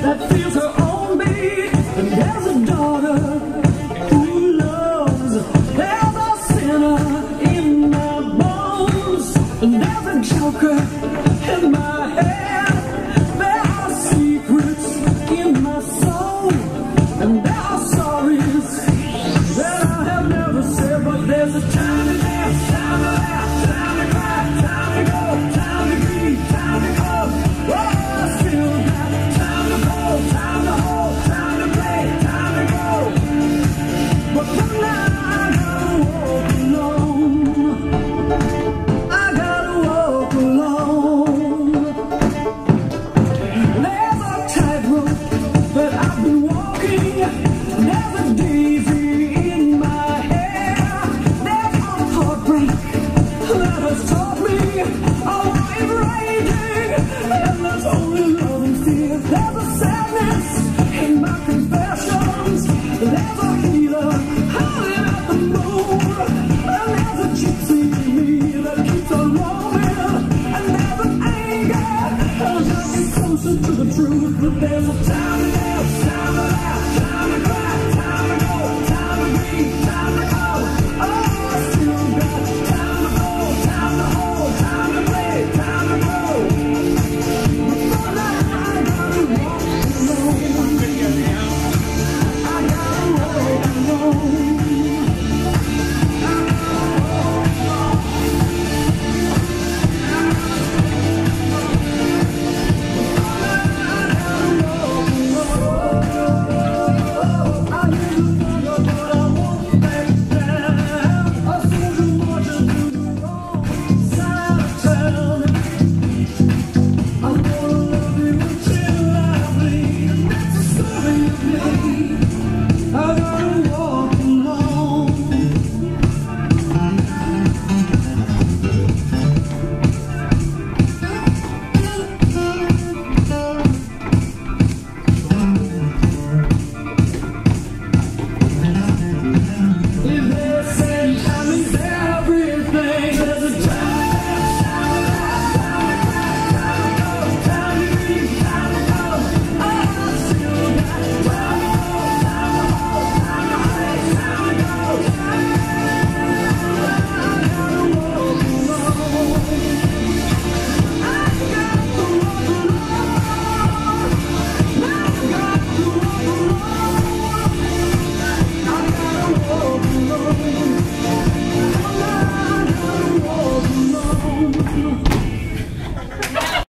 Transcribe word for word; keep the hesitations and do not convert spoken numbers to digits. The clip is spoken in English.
that feels her own beat. And there's a daughter who loves. There's a sinner in my bones. And there's a joker in my head. There are secrets in my soul. And there are stories that I have never said. But there's a time to dance, time to laugh, time to cry, time to go, time to grieve, time to come. Oh, I still got time to go, time to hold, time to play, time to go. But tonight I gotta walk alone. I gotta walk alone. There's a tightrope that I've been walking. There's a daisy in my hair. There's a heartbreak that has taught me a wave raging, and there's only love and fear. There's a sadness in my confessions. There's a healer howling at the moon, and there's a gypsy in me that keeps on roaming, and there's an anger as I get closer to the truth. But there's a time to dance, time to laugh, time to cry, time to go, time to breathe, time to go. Oh, I still got time to go, time to hold, time to play, time to grow. But for now I gotta walk alone.